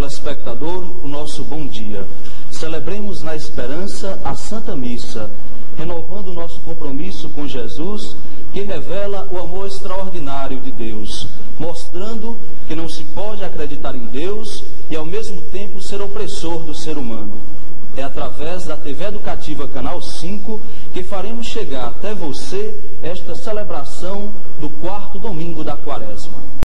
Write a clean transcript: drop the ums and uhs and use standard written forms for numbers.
telespectador, o nosso bom dia. Celebremos na esperança a Santa Missa, renovando o nosso compromisso com Jesus, que revela o amor extraordinário de Deus, mostrando que não se pode acreditar em Deus e ao mesmo tempo ser opressor do ser humano. É através da TV Educativa Canal 5 que faremos chegar até você esta celebração do 4º domingo da Quaresma.